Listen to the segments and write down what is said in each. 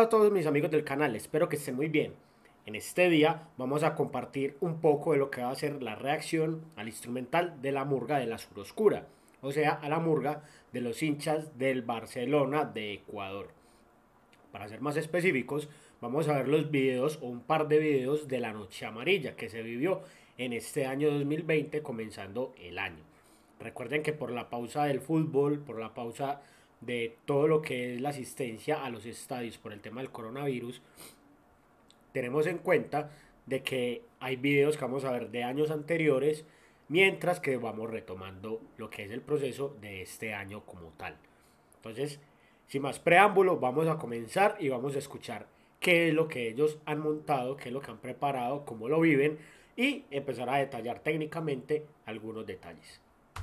Hola a todos mis amigos del canal, espero que estén muy bien. En este día vamos a compartir un poco de lo que va a ser la reacción al instrumental de la murga de la Suroscura, o sea, a la murga de los hinchas del Barcelona de Ecuador. Para ser más específicos, vamos a ver los videos o un par de videos de la Noche Amarilla que se vivió en este año 2020, comenzando el año. Recuerden que por la pausa del fútbol, por la pausa de todo lo que es la asistencia a los estadios por el tema del coronavirus, tenemos en cuenta de que hay videos que vamos a ver de años anteriores, mientras que vamos retomando lo que es el proceso de este año como tal. Entonces, sin más preámbulo, vamos a comenzar y vamos a escuchar qué es lo que ellos han montado, qué es lo que han preparado, cómo lo viven y empezar a detallar técnicamente algunos detalles.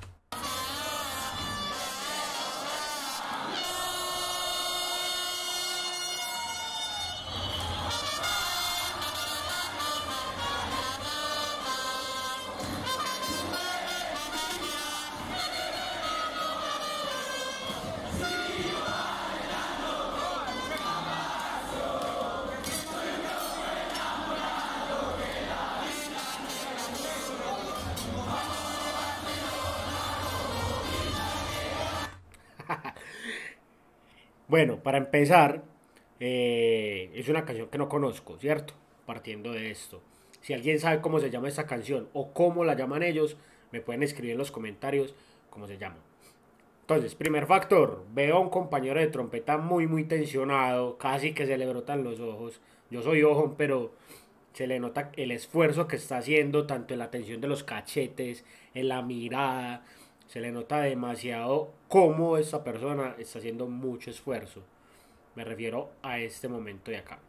Bueno, para empezar, es una canción que no conozco, ¿cierto? Partiendo de esto. Si alguien sabe cómo se llama esta canción o cómo la llaman ellos, me pueden escribir en los comentarios cómo se llama. Entonces, primer factor, veo a un compañero de trompeta muy tensionado, casi que se le brotan los ojos. Yo soy ojón, pero se le nota el esfuerzo que está haciendo, tanto en la tensión de los cachetes, en la mirada. Se le nota demasiado cómo esta persona está haciendo mucho esfuerzo. Me refiero a este momento de acá.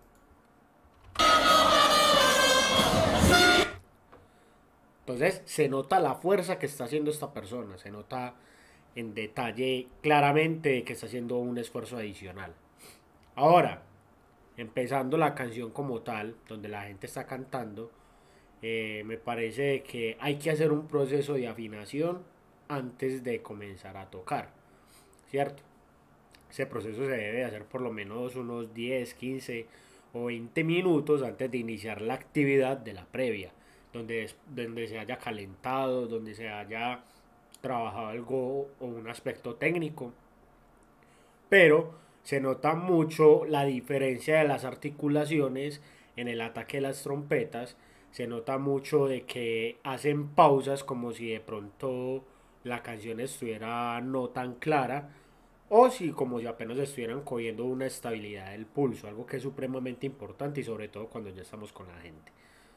Entonces se nota la fuerza que está haciendo esta persona, se nota en detalle claramente que está haciendo un esfuerzo adicional. Ahora, empezando la canción como tal, donde la gente está cantando, me parece que hay que hacer un proceso de afinación antes de comenzar a tocar, ¿cierto? Ese proceso se debe hacer por lo menos unos 10, 15 o 20 minutos antes de iniciar la actividad de la previa, donde se haya calentado, donde se haya trabajado algo o un aspecto técnico, pero se nota mucho la diferencia de las articulaciones en el ataque de las trompetas, se nota mucho de que hacen pausas como si de pronto la canción estuviera no tan clara o si como si apenas estuvieran cogiendo una estabilidad del pulso, algo que es supremamente importante y sobre todo cuando ya estamos con la gente.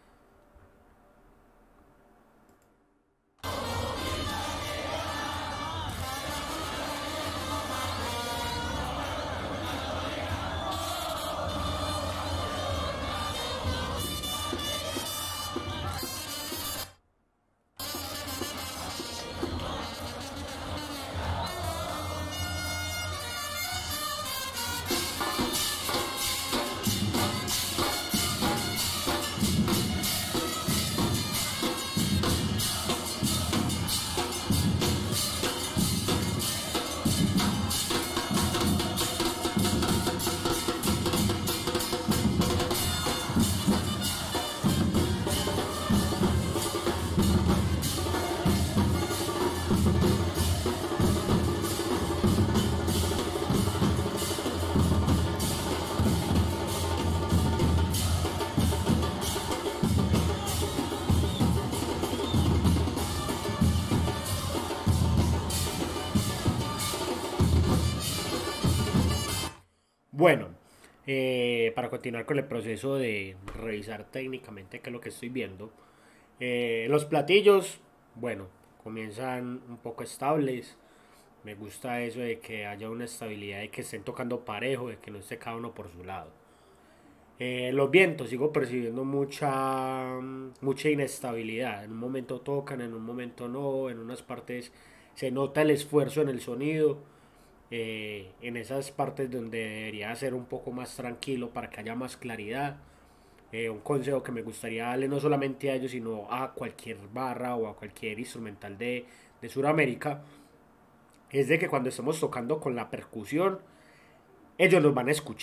Bueno, para continuar con el proceso de revisar técnicamente qué es lo que estoy viendo, los platillos, bueno, comienzan un poco estables. Me gusta eso de que haya una estabilidad, de que estén tocando parejo, de que no esté cada uno por su lado. Los vientos, sigo percibiendo mucha inestabilidad. En un momento tocan, en un momento no, en unas partes se nota el esfuerzo en el sonido, en esas partes donde debería ser un poco más tranquilo para que haya más claridad. Un consejo que me gustaría darle no solamente a ellos, sino a cualquier barra o a cualquier instrumental de Sudamérica, es de que cuando estemos tocando con la percusión, ellos nos van a escuchar.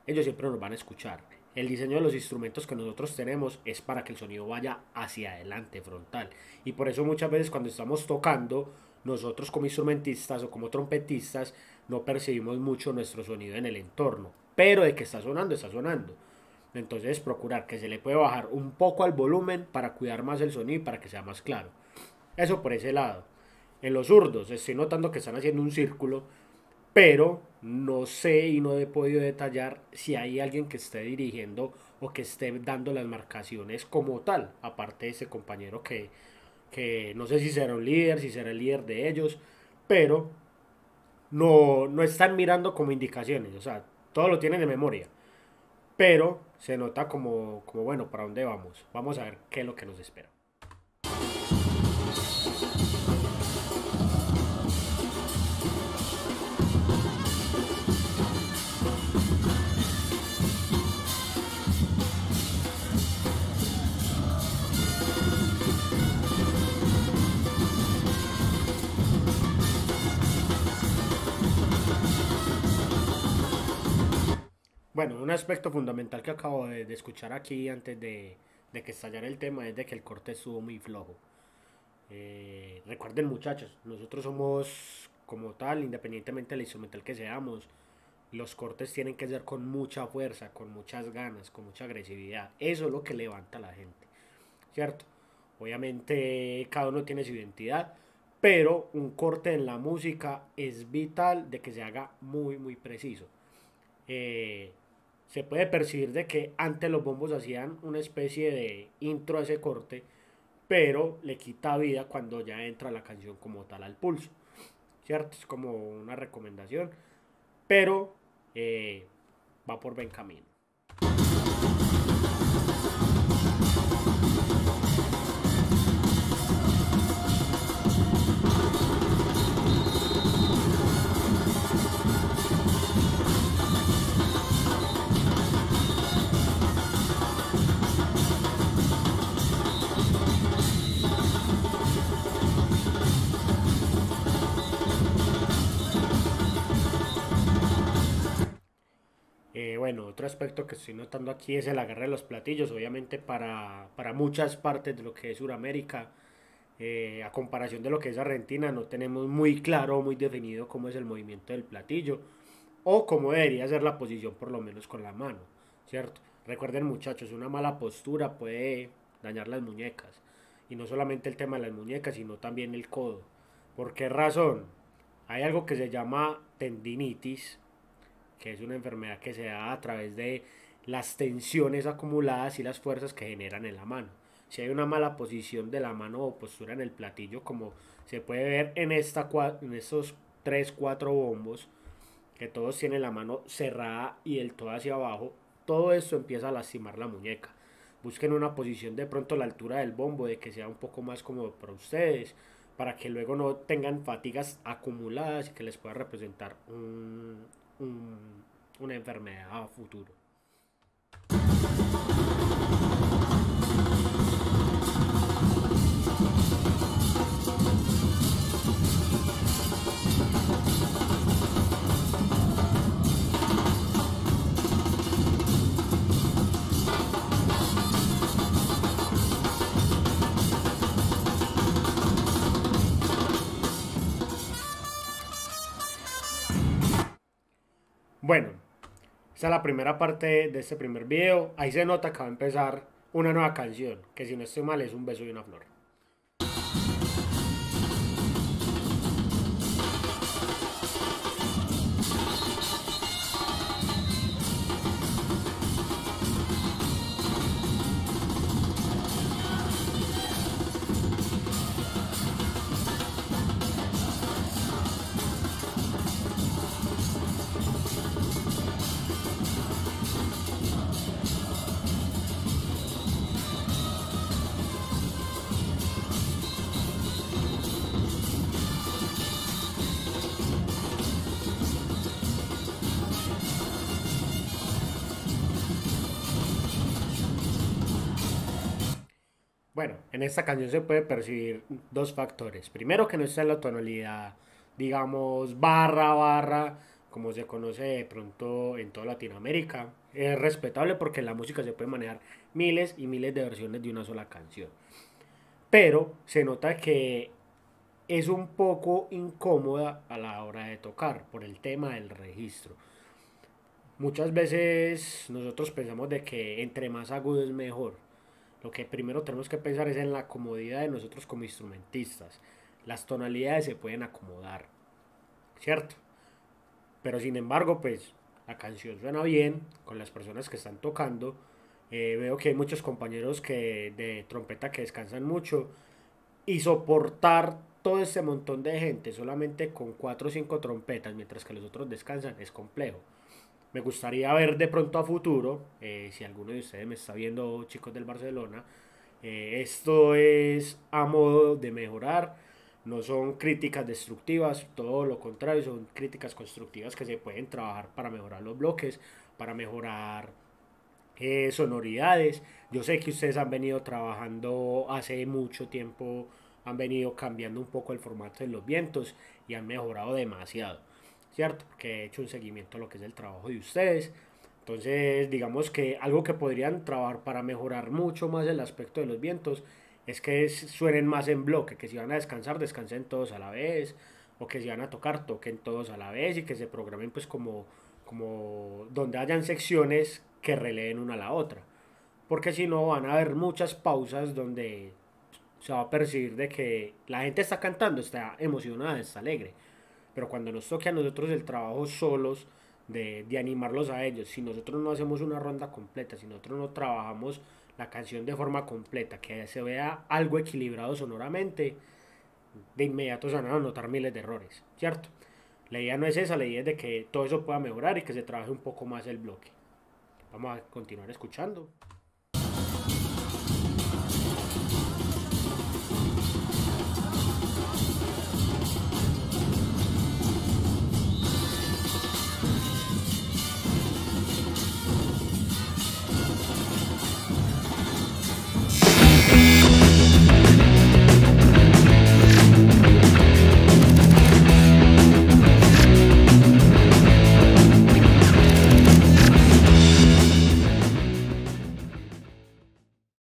ellos siempre nos van a escuchar. El diseño de los instrumentos que nosotros tenemos es para que el sonido vaya hacia adelante, frontal. Y por eso muchas veces cuando estamos tocando, nosotros como instrumentistas o como trompetistas no percibimos mucho nuestro sonido en el entorno. Pero de que está sonando, está sonando. Entonces procurar que se le puede bajar un poco al volumen para cuidar más el sonido y para que sea más claro. Eso por ese lado. En los zurdos estoy notando que están haciendo un círculo, pero no sé y no he podido detallar si hay alguien que esté dirigiendo o que esté dando las marcaciones como tal, aparte de ese compañero que no sé si será un líder, si será el líder de ellos, pero no están mirando como indicaciones, o sea, todo lo tienen de memoria, pero se nota como bueno, ¿para dónde vamos? Vamos a ver qué es lo que nos espera. Bueno, un aspecto fundamental que acabo de escuchar aquí antes de que estallara el tema es de que el corte estuvo muy flojo. Recuerden muchachos, nosotros somos como tal, independientemente del instrumental que seamos, los cortes tienen que ser con mucha fuerza, con muchas ganas, con mucha agresividad. Eso es lo que levanta a la gente, ¿cierto? Obviamente cada uno tiene su identidad, pero un corte en la música es vital de que se haga muy, muy preciso. Eh, Se puede percibir de que antes los bombos hacían una especie de intro a ese corte, pero le quita vida cuando ya entra la canción como tal al pulso, ¿cierto? Es como una recomendación, pero va por buen camino. Bueno, otro aspecto que estoy notando aquí es el agarre de los platillos. Obviamente para muchas partes de lo que es Sudamérica, a comparación de lo que es Argentina, no tenemos muy claro, muy definido cómo es el movimiento del platillo o cómo debería ser la posición por lo menos con la mano, ¿cierto? Recuerden muchachos, una mala postura puede dañar las muñecas. Y no solamente el tema de las muñecas, sino también el codo. ¿Por qué razón? Hay algo que se llama tendinitis, que es una enfermedad que se da a través de las tensiones acumuladas y las fuerzas que generan en la mano. Si hay una mala posición de la mano o postura en el platillo, como se puede ver en estos 3 4 bombos, que todos tienen la mano cerrada y el todo hacia abajo, todo esto empieza a lastimar la muñeca. Busquen una posición de pronto a la altura del bombo, de que sea un poco más cómodo para ustedes, para que luego no tengan fatigas acumuladas y que les pueda representar una enfermedad a futuro. Bueno, esta es la primera parte de este primer video. Ahí se nota que va a empezar una nueva canción, que si no estoy mal es Un beso y una flor. Bueno, en esta canción se puede percibir dos factores. Primero, que no está en la tonalidad, digamos, barra, barra, como se conoce de pronto en toda Latinoamérica. Es respetable porque en la música se puede manejar miles y miles de versiones de una sola canción. Pero se nota que es un poco incómoda a la hora de tocar por el tema del registro. Muchas veces nosotros pensamos de que entre más agudo es mejor. Lo que primero tenemos que pensar es en la comodidad de nosotros como instrumentistas. Las tonalidades se pueden acomodar, ¿cierto? Pero sin embargo, pues la canción suena bien con las personas que están tocando. Veo que hay muchos compañeros de trompeta que descansan mucho y soportar todo este montón de gente solamente con 4 o 5 trompetas mientras que los otros descansan es complejo. Me gustaría ver de pronto a futuro, si alguno de ustedes me está viendo, chicos del Barcelona, esto es a modo de mejorar, no son críticas destructivas, todo lo contrario, son críticas constructivas que se pueden trabajar para mejorar los bloques, para mejorar sonoridades. Yo sé que ustedes han venido trabajando hace mucho tiempo, han venido cambiando un poco el formato de los vientos y han mejorado demasiado, ¿cierto? Porque he hecho un seguimiento a lo que es el trabajo de ustedes. Entonces, digamos que algo que podrían trabajar para mejorar mucho más el aspecto de los vientos es que suenen más en bloque, que si van a descansar, descansen todos a la vez, o que si van a tocar, toquen todos a la vez y que se programen pues como donde hayan secciones que releen una a la otra. Porque si no van a haber muchas pausas donde se va a percibir de que la gente está cantando, está emocionada, está alegre. Pero cuando nos toque a nosotros el trabajo solos, de animarlos a ellos, si nosotros no hacemos una ronda completa, si nosotros no trabajamos la canción de forma completa, que se vea algo equilibrado sonoramente, de inmediato se van a notar miles de errores, ¿cierto? La idea no es esa, la idea es de que todo eso pueda mejorar y que se trabaje un poco más el bloque. Vamos a continuar escuchando.